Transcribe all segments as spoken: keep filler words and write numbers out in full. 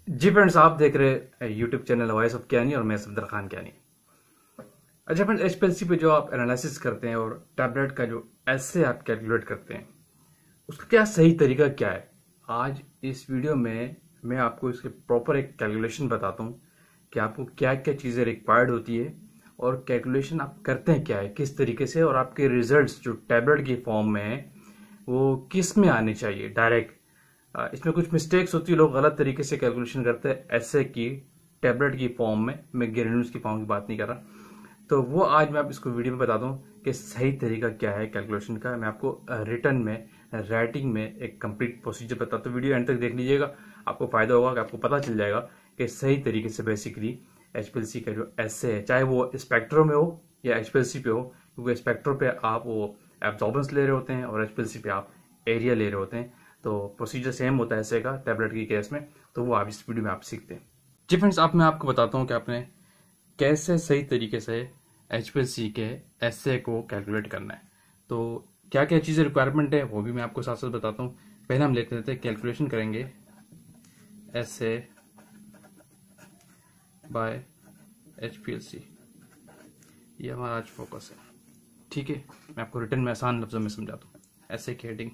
जी friends, आप देख रहे यूट्यूब चैनल वॉइस ऑफ ज्ञानी और मैं सफदर खान ज्ञानी। अच्छा फ्रेंड्स, एचपीएलसी पे जो आप एनालिसिस करते हैं और टैबलेट का जो ऐसे आप कैलकुलेट करते हैं, उसका क्या सही तरीका क्या है? आज इस वीडियो में मैं आपको इसके प्रॉपर एक कैलकुलेशन बताता हूँ कि आपको क्या क्या चीज़ें रिक्वायर्ड होती है और कैलकुलेशन आप करते हैं क्या है, किस तरीके से, और आपके रिजल्ट्स जो टैबलेट की फॉर्म में है वो किस में आने चाहिए डायरेक्ट। इसमें कुछ मिस्टेक्स होती है, लोग गलत तरीके से कैलकुलेशन करते हैं ऐसे की टैबलेट की फॉर्म में। मैं ग्रेन्यूल्स की फॉर्म की बात नहीं कर रहा, तो वो आज मैं आप इसको वीडियो में बता दूं कि सही तरीका क्या है कैलकुलेशन का। मैं आपको रिटर्न में, राइटिंग में एक कंप्लीट प्रोसीजर बताता हूं। वीडियो एंड तक देख लीजिएगा, आपको फायदा होगा कि आपको पता चल जाएगा कि सही तरीके से बेसिकली एचपीएलसी का जो ऐसे है, चाहे वो स्पेक्ट्रो में हो या एचपीएलसी पे हो, क्योंकि स्पेक्ट्रो पे आप वो एब्जॉर्बेंस ले रहे होते हैं और एचपीएलसी पे आप एरिया ले रहे होते हैं, तो प्रोसीजर सेम होता है ऐसे का टैबलेट की केस में। तो वो आप इस वीडियो में आप सीखते हैं। जी फ्रेंड्स, अब मैं आपको बताता हूँ कि आपने कैसे सही तरीके से एचपीएलसी के एसे को कैलकुलेट करना है। तो क्या क्या चीज़ें रिक्वायरमेंट है वो भी मैं आपको साथ साथ बताता हूँ। पहले हम लिख लेते हैं, कैलकुलेशन करेंगे एसे बाय एचपीएलसी। ये हमारा आज फोकस है, ठीक है। मैं आपको रिटर्न में आसान लफ्जों में समझाता हूँ। एसे की हेडिंग,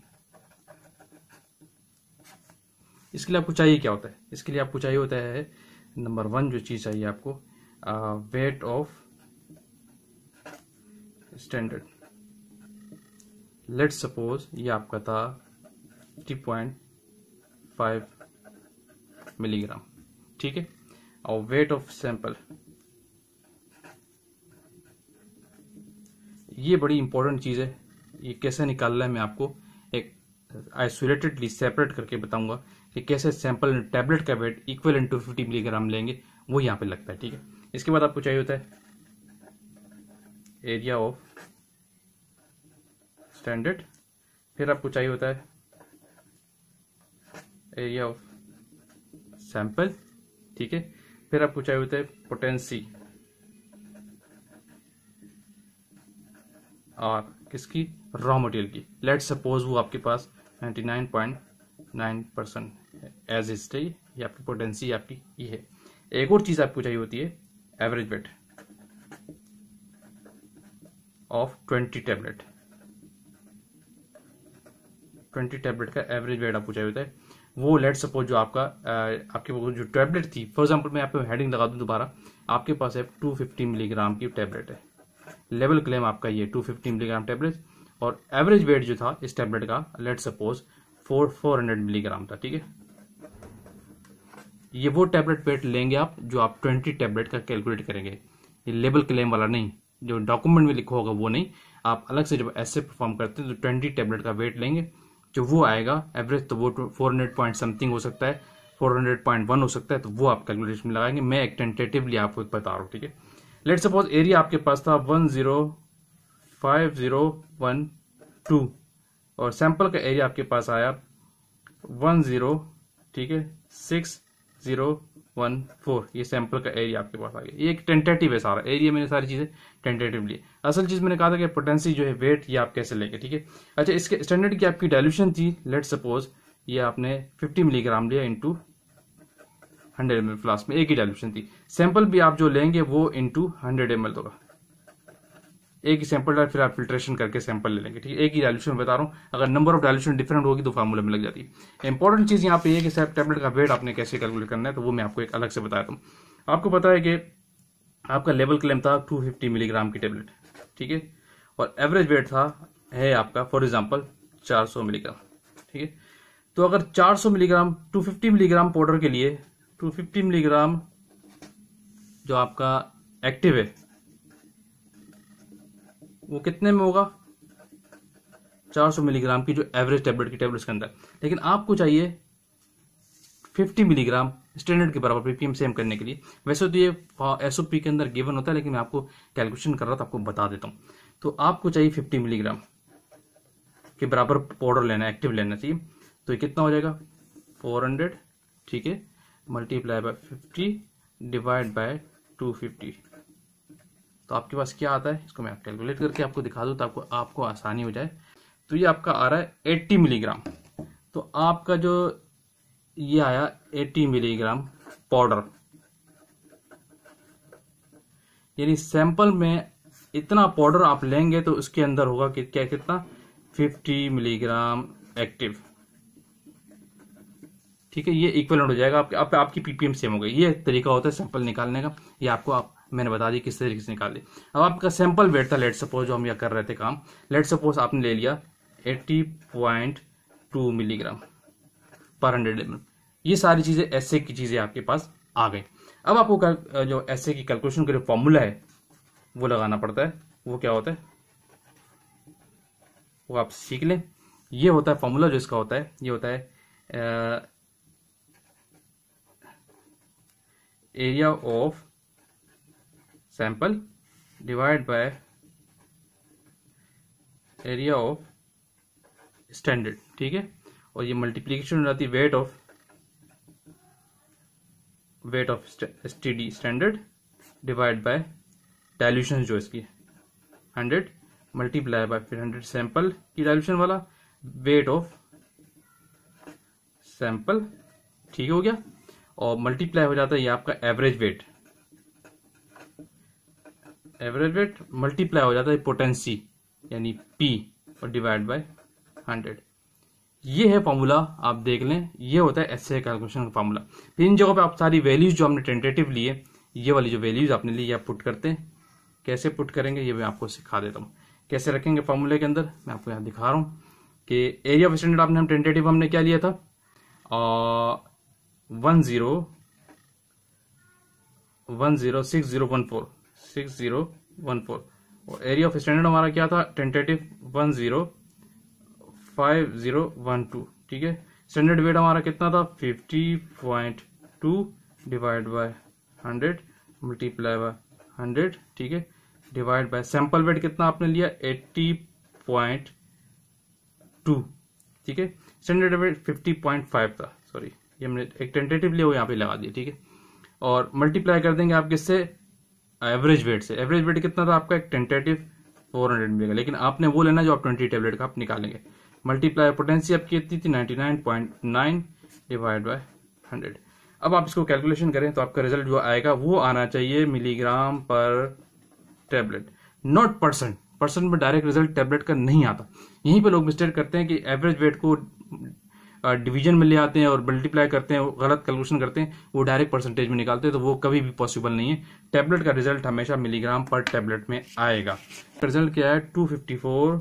इसके लिए आपको चाहिए क्या होता है? इसके लिए आपको चाहिए होता है नंबर वन जो चीज चाहिए आपको, weight of standard. Let's suppose ये आपका था थ्री पॉइंट फाइव मिलीग्राम, ठीक है। और वेट ऑफ सैंपल, ये बड़ी इंपॉर्टेंट चीज है। ये कैसे निकालना है मैं आपको एक आइसोलेटेडली सेपरेट करके बताऊंगा कि कैसे सैंपल टैबलेट का weight equal to fifty milligram लेंगे, वो यहाँ पे लगता है, ठीक है। इसके बाद आपको चाहिए होता है एरिया ऑफ स्टैंडर्ड, फिर आपको चाहिए होता है एरिया ऑफ सैंपल, ठीक है। फिर आपको चाहिए होता है पोटेंसी और किसकी, रॉ मटेरियल की। लेट्स सपोज वो आपके पास ninety nine point nine percent as is, ये आपकी पोटेंसी आपकी ये है। एक और चीज आपको चाहिए होती है average weight of twenty tablet. Twenty tablet का एवरेज वेट आपको चाहिए होता है। वो लेट सपोज जो आपका आपके जो टैबलेट थी, फॉर एग्जांपल मैं आपको हेडिंग लगा दूं दोबारा, आपके पास है टू फिफ्टी मिलीग्राम की टैबलेट है। लेवल क्लेम आपका ये टू फिफ्टी मिलीग्राम टैबलेट, और एवरेज वेट जो था इस टैबलेट का let suppose four four hundred milligram था, ठीक है। ये वो टैबलेट वेट लेंगे आप जो आप ट्वेंटी टैबलेट का कैलकुलेट करेंगे। ये लेवल क्लेम वाला नहीं, जो डॉक्यूमेंट में लिखा होगा वो नहीं, आप अलग से जब ऐसे परफॉर्म करते हैं तो ट्वेंटी टैबलेट का वेट लेंगे, जो वो आएगा एवरेज, तो वो फोर हंड्रेड पॉइंट समथिंग हो सकता है, फोर हंड्रेड पॉइंट वन हो सकता है, तो वो आप कैलकुलेशन में लगाएंगे। मैं एक टेंटेटिवली आपको बता रहा हूँ, ठीक है। लेट सपोज एरिया आपके पास था one zero five zero one two और सैंपल का एरिया आपके पास आया वन जीरो, ठीक है, सिक्स जीरो वन फोर। ये सैंपल का एरिया आपके पास आ गया। ये एक टेंटेटिव है, सारा एरिया मैंने सारी चीजें टेंटेटिवली। असल चीज मैंने कहा था कि पोटेंसी जो है वेट, ये आप कैसे लेंगे, ठीक है। अच्छा, इसके स्टैंडर्ड की आपकी डाइल्यूशन थी, लेट सपोज ये आपने फिफ्टी मिलीग्राम लिया into hundred M L flask में, एक ही डाइल्यूशन थी। सैंपल भी आप जो लेंगे वो इंटू हंड्रेड एम एल होगा, एक ही सैंपल डाल, फिर आप फिल्ट्रेशन करके सैंपल ले लेंगे, ठीक है। एक ही डाइल्यूशन बता रहा हूँ, अगर नंबर ऑफ डाइल्यूशन डिफरेंट होगी तो फार्मूला में लग जाती है। इंपॉर्टेंट चीज यहाँ पे ये कि टैबलेट का वेट आपने कैसे कैलकुलेट करना है, तो वो मैं आपको एक अलग से बताया हूँ। आपको पता है कि आपका लेवल क्लेम था टू फिफ्टी मिलीग्राम की टेबलेट, ठीक है, और एवरेज वेट था है आपका फॉर एग्जाम्पल चार सौ मिलीग्राम, ठीक है। तो अगर चार सौ milligram two fifty milligram powder के लिए टू फिफ्टी मिलीग्राम जो आपका एक्टिव है वो कितने में होगा, चार सौ मिलीग्राम की जो एवरेज टैबलेट की टैबलेट्स के अंदर। लेकिन आपको चाहिए फिफ्टी मिलीग्राम स्टैंडर्ड के बराबर पीपीएम सेम करने के लिए। वैसे तो ये एसओपी के अंदर गिवन होता है, लेकिन मैं आपको कैलकुलेशन कर रहा था, आपको बता देता हूं। तो आपको चाहिए फिफ्टी मिलीग्राम के बराबर पाउडर लेना, एक्टिव लेना चाहिए। तो ये कितना हो जाएगा, फोर हंड्रेड, ठीक है, multiply by fifty divide by two fifty. तो आपके पास क्या आता है, इसको मैं कैलकुलेट करके आपको दिखा दूं तो आपको आपको आसानी हो जाए। तो ये आपका आ रहा है एट्टी मिलीग्राम। तो आपका जो ये आया एट्टी मिलीग्राम पाउडर, यानी सैंपल में इतना पाउडर आप लेंगे तो उसके अंदर होगा कि क्या कितना फिफ्टी मिलीग्राम एक्टिव, ठीक है। ये इक्वलेंट हो जाएगा आपके, आप, आपकी पीपीएम सेम हो गई। ये तरीका होता है सैंपल निकालने का, ये आपको आप मैंने बता दी किस तरीके से निकाल दी। अब आपका सैंपल वेट था, लेट सपोज जो हम यह कर रहे थे काम, लेट सपोज आपने ले लिया अस्सी पॉइंट टू मिलीग्राम पर हंड्रेड एम एल। ये सारी चीजें एसए की चीजें आपके पास आ गई। अब आपको जो एसए की कैलकुलेशन का जो फॉर्मूला है वो लगाना पड़ता है। वो क्या होता है वो आप सीख लें। ये होता है फॉर्मूला जो इसका होता है, ये होता है area of sample divide by area of standard, ठीक है। और ये मल्टीप्लीकेशन हो जाती है weight of weight of STD standard divide by dilution जो इसकी हंड्रेड मल्टीप्लाई बाय फिर हंड्रेड सैंपल की डाइल्यूशन वाला वेट ऑफ सैंपल, ठीक हो गया। और मल्टीप्लाई हो जाता है ये आपका average weight, average weight multiply हो जाता है पोटेंसी यानी पी और डिवाइड बाय हंड्रेड। ये है फॉर्मूला, आप देख लें। ये होता है एसए कैलकुलेशन का फॉर्मूला। फिर इन जगहों पे आप सारी वैल्यूज जो हमने टेंटेटिव लिए, ये वाली जो वैल्यूज आपने ली, आप पुट करते हैं। कैसे पुट करेंगे ये मैं आपको सिखा देता हूँ। कैसे रखेंगे फॉर्मूले के अंदर मैं आपको यहाँ दिखा रहा हूँ कि एरिया ऑफ स्टैंडर्ड आपने हम टेंटेटिव हमने क्या लिया था one zero one zero six zero one four six zero one four और एरिया ऑफ स्टैंडर्ड हमारा क्या था tentative one zero five zero one two, ठीक है। स्टैंडर्ड वेट हमारा कितना था fifty point two divide by hundred multiply by hundred, ठीक है, डिवाइड बाय सैंपल वेट कितना आपने लिया एट्टी पॉइंट टू, ठीक है। Standard weight fifty point five था, सॉरी ये हमने एक टेंटेटिव लिया वो यहाँ पे लगा दिया, ठीक है। और मल्टीप्लाई कर देंगे आप किससे एवरेज वेट से। एवरेज वेट कितना था आपका एक टेंटेटिव फोर हंड्रेड मिलेगा, लेकिन आपने वो लेना जो आप ट्वेंटी टेबलेट का आप निकालेंगे। मल्टीप्लाई पोटेंसी आपकी कितनी थी ninety nine point nine divide by hundred. अब आप इसको कैलकुलेशन करें तो आपका रिजल्ट जो आएगा वो आना चाहिए मिलीग्राम पर टेबलेट, नॉट परसेंट। परसेंट में डायरेक्ट रिजल्ट टेबलेट का नहीं आता। यहीं पे लोग मिस्टेक करते हैं कि एवरेज वेट को डिवीजन में ले आते हैं और मल्टीप्लाई करते हैं, गलत कैलकुलेशन करते हैं, वो डायरेक्ट परसेंटेज में निकालते हैं, तो वो कभी भी पॉसिबल नहीं है। टेबलेट का रिजल्ट हमेशा मिलीग्राम पर टेबलेट में आएगा। रिजल्ट क्या है two fifty four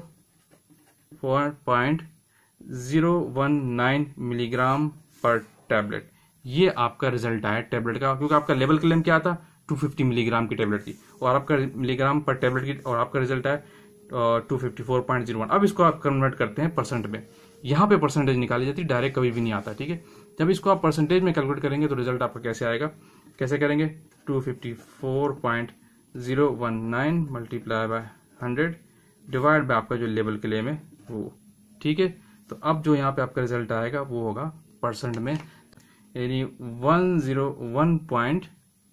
point zero one nine milligram पर टेबलेट। ये आपका रिजल्ट आया टेबलेट का, क्योंकि आपका लेवल क्लेम क्या था टू फिफ्टी मिलीग्राम की टेबलेट की, और आपका मिलीग्राम पर टेबलेट की, और आपका रिजल्ट आया two fifty four point zero one. अब इसको आप कन्वर्ट करते हैं परसेंट में, यहाँ पे परसेंटेज निकाली जाती है, डायरेक्ट कभी भी नहीं आता, ठीक है। जब इसको आप परसेंटेज में कैलकुलेट करेंगे तो रिजल्ट आपका कैसे आएगा, कैसे करेंगे two fifty four point zero one nine multiply by hundred divide by आपका जो लेवल क्लेम है वो, ठीक है। तो अब जो यहाँ पे आपका रिजल्ट आएगा वो होगा परसेंट में, यानी one zero one point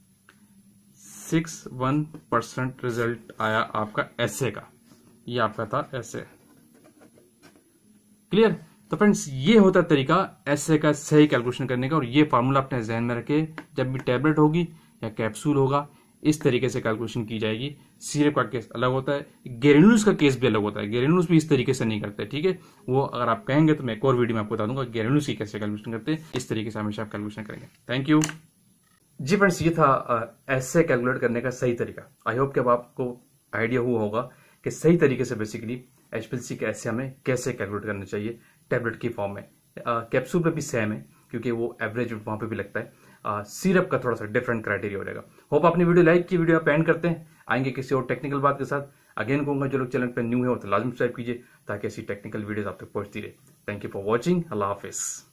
six one percent result आया आपका एसए का। ये आपका था एसए, क्लियर। तो फ्रेंड्स ये होता है तरीका एसए का सही कैलकुलेशन करने का, और ये फार्मूला अपने जहन में रखे, जब भी टैबलेट होगी या कैप्सूल होगा इस तरीके से कैलकुलेशन की जाएगी। सिरप का केस अलग होता है, ग्रेन्यूल्स का केस भी अलग होता है, ग्रेन्यूल्स भी इस तरीके से नहीं करते, ठीक है। वो अगर आप कहेंगे तो मैं एक और वीडियो में आपको बता दूंगा ग्रेन्यूल्स की कैसे कैलकुलेशन करते हैं। इस तरीके से हमेशा आप कैलकुलेशन करेंगे। थैंक यू जी फ्रेंड्स, ये था एसए कैलकुलेट करने का सही तरीका। आई होप कि अब आपको आइडिया हुआ होगा कि सही तरीके से बेसिकली एचपीएलसी के एसए हमें कैसे कैलकुलेट करना चाहिए टेबलेट की फॉर्म में। कैप्सूल पे भी सेम है क्योंकि वो एवरेज वहां पे भी लगता है। सिरप का थोड़ा सा डिफरेंट क्राइटेरिया हो जाएगा। होप आपने वीडियो लाइक की, वीडियो आप एंड करते हैं। आएंगे किसी और टेक्निकल बात के साथ। अगेन कहूंगा जो लोग चैनल पर न्यू है वो तो लाजमी सब्सक्राइब कीजिए ताकि ऐसी टेक्निकल वीडियोस आप तक पहुंचती रहे। Thank you for watching. अल्लाह हाफिज।